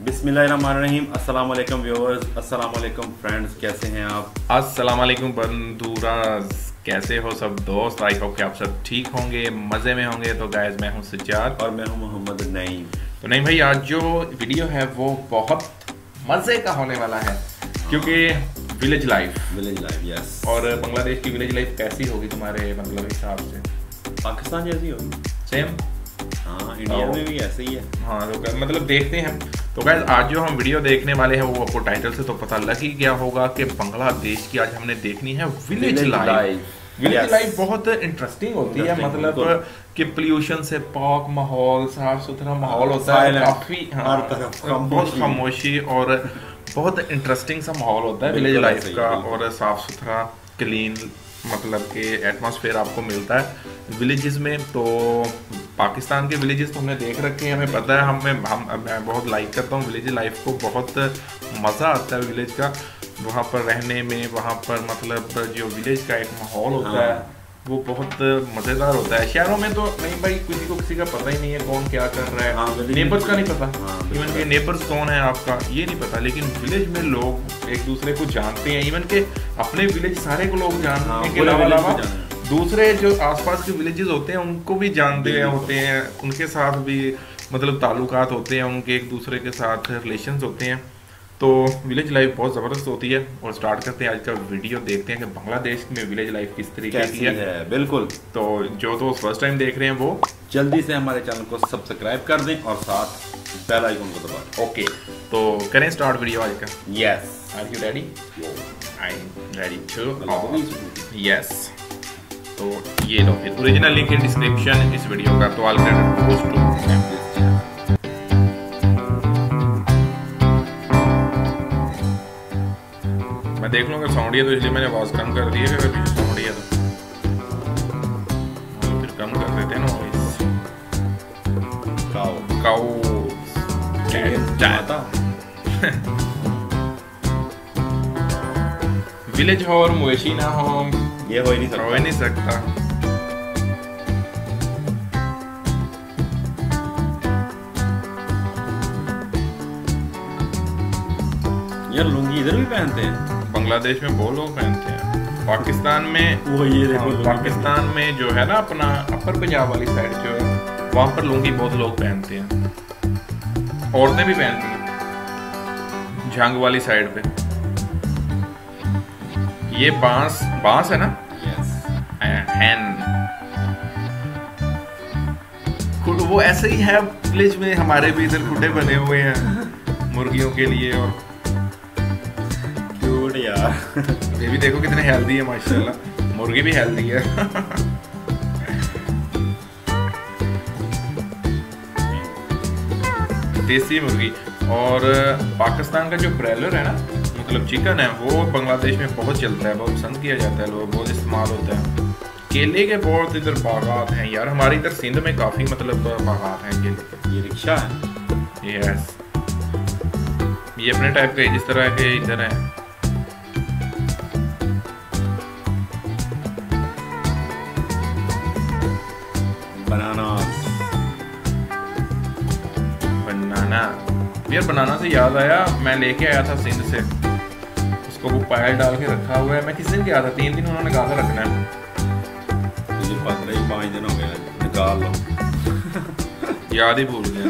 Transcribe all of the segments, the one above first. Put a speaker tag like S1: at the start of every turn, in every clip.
S1: बिस्मिल्लाहिर्रहमानिर्रहीम। अस्सलाम वालेकुम व्यूअर्स, अस्सलाम वालेकुम फ्रेंड्स, कैसे हैं आप?
S2: अस्सलाम वालेकुम बंधुराज, कैसे हो सब दोस्त? आई होप कि आप सब ठीक होंगे, मज़े में होंगे। तो गाइस, मैं हूं सज्जाद
S1: और मैं हूं मोहम्मद नईम।
S2: तो नहीं भाई, आज जो वीडियो है वो बहुत मज़े का होने वाला है, क्योंकि विलेज लाइफ
S1: यस।
S2: और बांग्लादेश की विलेज लाइफ कैसी होगी तुम्हारे मतलब हिसाब से?
S1: पाकिस्तान जैसी होगी
S2: सेम।
S1: हाँ, इंडिया में भी ऐसे ही है।
S2: हाँ, तो मतलब देखते हैं। तो गाइस, आज जो हम वीडियो देखने वाले हैं वो आपको टाइटल से तो पता लग ही गया होगा कि बांग्लादेश की आज हमने देखनी है विलेज लाइफ। विलेज लाइफ बहुत इंटरेस्टिंग होती है, मतलब कि पोल्यूशन से पाक माहौल, साफ सुथरा माहौल होता है, काफी बहुत खामोशी और बहुत इंटरेस्टिंग सा माहौल होता है विलेज लाइफ का, और साफ सुथरा क्लीन मतलब कि एटमॉस्फेयर आपको मिलता है विलेजेस में। तो पाकिस्तान के विलेजेस तो हमने देख रखे हैं, हमें पता है, मैं बहुत लाइक करता हूँ विलेज लाइफ को, बहुत मज़ा आता है विलेज का वहाँ पर रहने में। वहाँ पर मतलब जो विलेज का एक माहौल होता है वो बहुत मज़ेदार होता है। शहरों में तो नहीं भाई, किसी का पता ही नहीं है कौन क्या कर रहा है, नेबर्स का नहीं पता, इवन के नेबर्स कौन है आपका ये नहीं पता। लेकिन विलेज में लोग एक दूसरे को जानते हैं, इवन के अपने विलेज सारे को लोग जानते हैं के अलावा दूसरे जो आसपास के विलेजेस होते हैं उनको भी जानते होते हैं, उनके साथ भी मतलब ताल्लुकात होते हैं, उनके एक दूसरे के साथ रिलेशंस होते हैं। तो विलेज लाइफ बहुत ज़बरदस्त होती है। और स्टार्ट करते हैं आज का वीडियो, देखते हैं कि बांग्लादेश में विलेज लाइफ किस तरीके की है।
S1: बिल्कुल।
S2: तो जो दोस्त फर्स्ट टाइम देख रहे हैं वो
S1: जल्दी से हमारे चैनल को सब्सक्राइब कर दें और साथ बेल आइकन को दबा दें।
S2: ओके, तो करें स्टार्ट वीडियो आज का।
S1: Yes.
S2: Are you ready? I am ready too. Yes. तो ये लो, फिर ओरिजिनल लिंक इन डिस्क्रिप्शन इस वीडियो का। तो ऑल क्रेडिट गोस टू। मैं देख लूँगा साउंड है तो इसलिए मैंने आवाज़ कम कर दी है, अगर पीछे साउंड है तो फिर कम कर देते हैं ना वॉइस। काऊ विलेज हो और मवेशी ना हो,
S1: ये हो ही नहीं
S2: सकता।
S1: यार लुंगी इधर भी पहनते हैं?
S2: बांग्लादेश में बहुत लोग पहनते हैं। पाकिस्तान में
S1: वो ये देखो,
S2: पाकिस्तान में जो है ना अपना अपर पंजाब वाली साइड जो है वहाँ पर लुंगी बहुत लोग पहनते हैं, औरतें भी पहनती हैं। झांग वाली साइड पे ये बांस है ना? हैन वो ऐसे ही है विलेज में, हमारे भी इधर खुटे बने हुए हैं मुर्गियों के लिए। और
S1: क्यूट यार,
S2: ये भी देखो कितने हेल्दी है माशाल्लाह, मुर्गी भी हेल्दी है। देसी मुर्गी। और पाकिस्तान का जो ब्रेलर है ना, मतलब चिकन है, वो बांग्लादेश में बहुत चलता है, बहुत पसंद किया जाता है, लोग बहुत इस्तेमाल होता है। केले के बहुत इधर बागात हैं यार, हमारे इधर सिंध में काफ़ी मतलब बागात हैं केले के।
S1: ये रिक्शा है।
S2: यस, ये अपने टाइप के जिस तरह के इधर है।
S1: बनाना
S2: यार, बनाना से याद आया, मैं लेके आया था सिंध से, उसको वो पायल डाल के रखा हुआ है। मैं किस दिन गया था? 3 दिन उन्होंने कहा था रखना है।
S1: मुझे पता नहीं, 5 दिन हो गए, निकाल लो।
S2: याद ही भूल गया।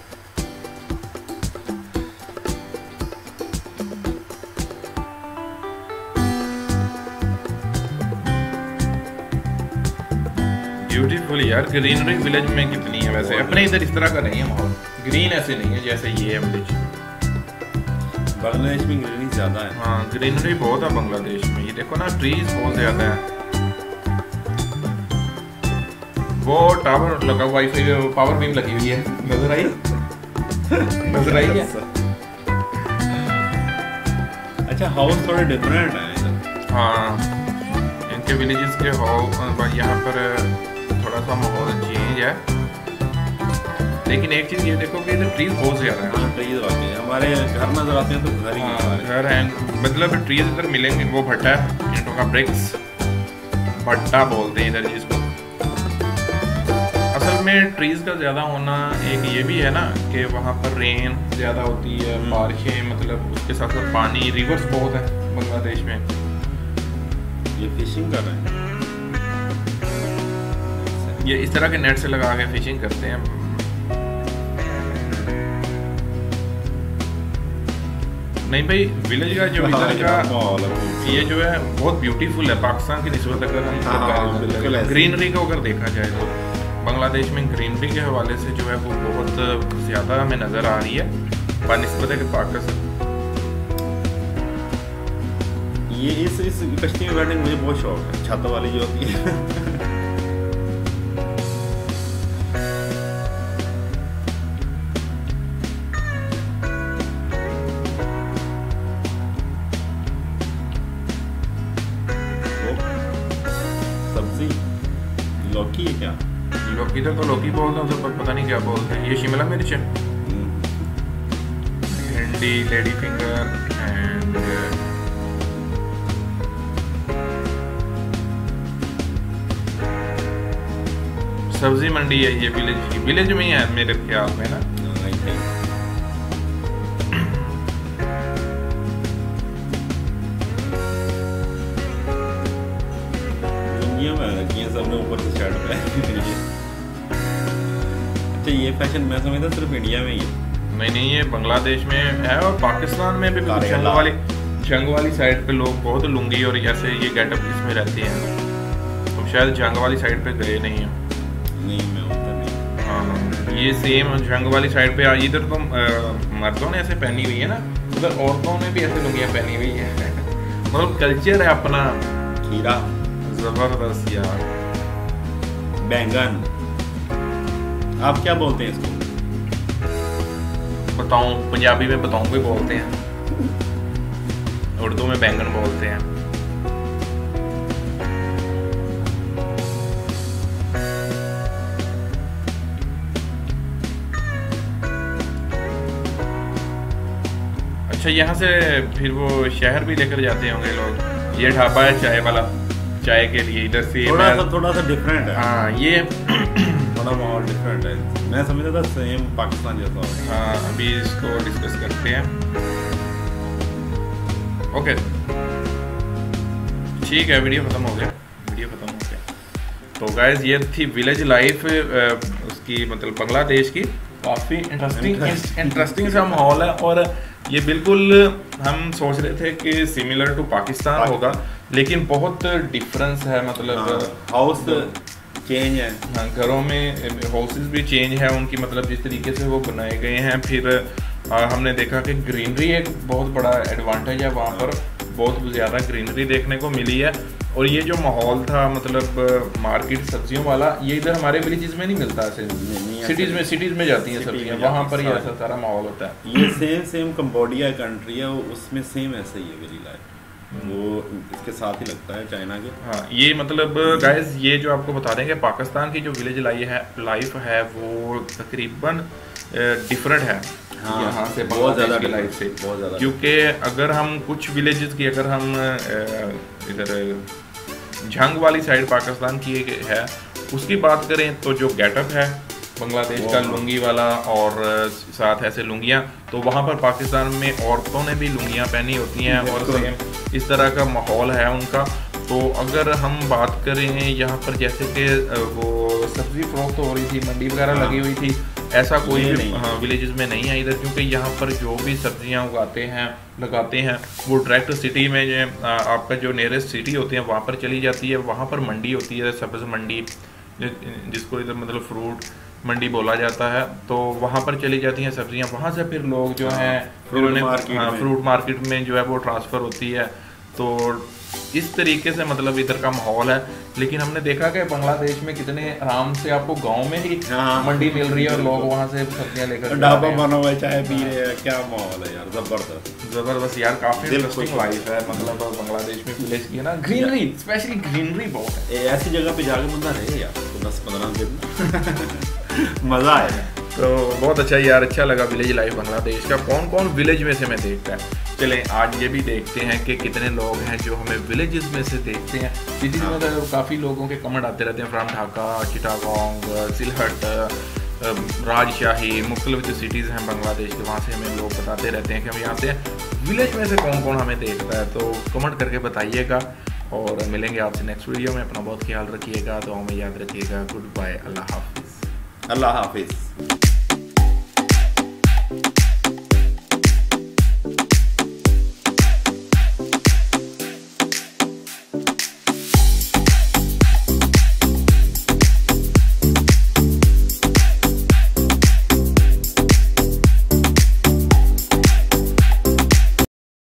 S2: ब्यूटीफुल यार, ग्रीनरी विलेज में कितनी है वैसे। अपने इधर इस तरह का नहीं है माहौल, ग्रीन ऐसे नहीं है जैसे ये है विलेज।
S1: बांग्लादेश में ग्रीनरी ज्यादा है।
S2: हाँ, ग्रीनरी बहुत है बांग्लादेश में। ये देखो ना, ट्रीज बहुत ज्यादा है। वो टावर लगा, वाईफाई पावर बीम लगी हुई है, नजर आई? नजर आई है?
S1: अच्छा, हाउस थोड़े डिफरेंट है।
S2: हाँ, इनके विलेजेस के हाउस यहाँ पर थोड़ा सा माहौल चेंज है। लेकिन एक चीज ये देखो कि इधर ट्रीज बहुत ज्यादा है।
S1: हाँ, ट्रीज आते हैं, हमारे घर नजर आते हैं तो घर ही
S2: घर हैं, मतलब ट्रीज इधर मिलेंगे। वो भट्टा है, ईंटों का ब्रिक्स, भट्टा बोलते हैं इधर जिसको। असल में ट्रीज का ज़्यादा होना एक ये भी है ना कि वहाँ पर रेन ज़्यादा होती है, बारिशें, मतलब उसके साथ साथ पानी, रिवर्स बहुत है बांग्लादेश में।
S1: ये फिशिंग कर रहे हैं,
S2: ये इस तरह के नेट से लगा के फिशिंग करते हैं। नहीं भाई, विलेज का जो इधर का ये जो है बहुत ब्यूटीफुल है पाकिस्तान की निस्बत अगर हम ग्रीनरी को अगर देखा जाए तो बांग्लादेश में ग्रीनरी के हवाले से जो है वो बहुत ज़्यादा हमें नज़र आ रही है बनिस्बत है कि पाकिस्तान।
S1: ये इस कश्ती में बैठने का मुझे बहुत शौक है, छत वाली जो होती है। सब्जी लौकी है क्या?
S2: लौकी इधर तो लौकी बोलते हैं, उधर पता नहीं क्या बोलते हैं। ये शिमला मिर्च है, भिंडी, लेडी फिंगर एंड सब्जी मंडी है ये विलेज की, विलेज में ही है मेरे ख्याल में ना।
S1: सबने ऊपर से शर्ट पहनी है। अच्छा, ये फैशन मैं समझता सिर्फ इंडिया में ही है।
S2: नहीं, ये बांग्लादेश में है और पाकिस्तान में भी जंग वाली साइड पे लोग बहुत लुंगी और ऐसे ये गेटअप इसमें रहते हैं। तो शायद जंग वाली साइड पे गए नहीं हैं।
S1: नहीं, मैं उधर नहीं।
S2: हाँ, ये सेम जंग वाली साइड पे इधर तो मर्दों ने ऐसे पहनी हुई है ना, उधर औरतों ने भी ऐसे लुंगियाँ पहनी हुई है। मतलब कल्चर है अपना।
S1: खीरा
S2: जबरदस्त यार।
S1: बैंगन आप क्या बोलते हैं इसको?
S2: बताऊं, पंजाबी में बताऊं भी बोलते हैं, उर्दू में बैंगन बोलते हैं। अच्छा, यहाँ से फिर वो शहर भी लेकर जाते होंगे लोग। ये ढाबा है चाय वाला, चाय के लिए इधर से
S1: थोड़ा सा डिफरेंट है।
S2: हाँ, ये
S1: थोड़ा माहौल डिफरेंट है। मैं समझता था सेम पाकिस्तान जैसा होगा।
S2: हाँ, अभी इसको डिस्कस करते हैं। ओके, ठीक है, वीडियो खत्म हो गया। तो गाइस, ये थी विलेज लाइफ उसकी, मतलब बांग्लादेश की। काफ़ी इंटरेस्टिंग सा माहौल है और ये बिल्कुल हम सोच रहे थे कि सिमिलर टू पाकिस्तान होगा, लेकिन बहुत डिफरेंस है। मतलब
S1: हाउस चेंज है।
S2: हाँ, घरों में हाउसेस भी चेंज है उनकी, मतलब जिस तरीके से वो बनाए गए हैं। फिर हमने देखा कि ग्रीनरी एक बहुत बड़ा एडवांटेज है, वहाँ पर बहुत ज़्यादा ग्रीनरी देखने को मिली है। और ये जो माहौल था, मतलब मार्केट सब्जियों वाला, ये इधर हमारे विलेजेस में नहीं मिलता ऐसे। सिटीज़ में जाती हैं सब्जियाँ, वहाँ पर ही ऐसा सारा माहौल होता है।
S1: ये सेम कंबोडिया कंट्री है, उसमें सेम ऐसा ही है विलेज लाइफ, वो इसके साथ ही लगता है चाइना के।
S2: हाँ, ये मतलब गाइस, ये जो आपको बता देंगे पाकिस्तान की जो विलेज लाइफ है वो तकरीबन डिफरेंट है। हाँ, यहाँ से बहुत ज़्यादा की लाइफ से, बहुत ज़्यादा। क्योंकि अगर हम कुछ विलेजेस की, अगर हम इधर झंग वाली साइड पाकिस्तान की है उसकी बात करें, तो जो गेटअप है बांग्लादेश का लुंगी वाला और साथ ऐसे लुंगियाँ, तो वहाँ पर पाकिस्तान में औरतों ने भी लुंगियाँ पहनी होती हैं और सेम इस तरह का माहौल है उनका। तो अगर हम बात करें यहाँ पर, जैसे कि वो सब्जी फरोख्त हो रही थी, मंडी वगैरह लगी हुई थी, ऐसा कोई भी विलेजेस में नहीं है इधर। क्योंकि यहाँ पर जो भी सब्जियाँ लगाते हैं वो डायरेक्ट सिटी में, जो आपका जो नियरेस्ट सिटी होती है वहाँ पर चली जाती है। वहाँ पर मंडी होती है, सब्ज़ मंडी, जिसको इधर मतलब फ्रूट मंडी बोला जाता है। तो वहाँ पर चली जाती हैं सब्जियाँ, वहाँ से फिर लोग जो हैं फ्रूट मार्केट में जो है वो ट्रांसफ़र होती है। तो इस तरीके से मतलब इधर का माहौल है। लेकिन हमने देखा कि बांग्लादेश में कितने आराम से आपको गांव में ही मंडी मिल रही है और लोग वहाँ से सब्जियाँ लेकर
S1: ढाबा बना हुआ है, चाय पी रहे हैं, क्या माहौल है यार,
S2: जबरदस्त यार। काफी इंटरेस्टिंग लाइफ है मतलब बांग्लादेश में विलेज की है ना। ग्रीनरी, स्पेशली ग्रीनरी बहुत है।
S1: ऐसी जगह पे जाके बंदा रहे यार तो 10-15 दिन मजा आएगा।
S2: तो बहुत अच्छा यार, अच्छा लगा विलेज लाइफ बांग्लादेश का। कौन कौन विलेज में से हमें देखता है। चलें आज ये भी देखते हैं कि कितने लोग हैं जो हमें विलेजेस में से देखते हैं। सिटीज में तो काफ़ी लोगों के कमेंट आते रहते हैं फ्राम ढाका, चिटागोंग, सिलहट, राजशाही, मुख्तलिफ जो सिटीज़ हैं बांग्लादेश के, वहाँ से हमें लोग बताते रहते हैं कि हम यहाँ से विलेज में से कौन कौन हमें देखता है। तो कमेंट करके बताइएगा और मिलेंगे आपसे नेक्स्ट वीडियो में। अपना बहुत ख्याल रखिएगा, तो हमें याद रखिएगा। गुड बाय, अल्लाह हाफिज़।
S1: अल्लाह हाफिज़।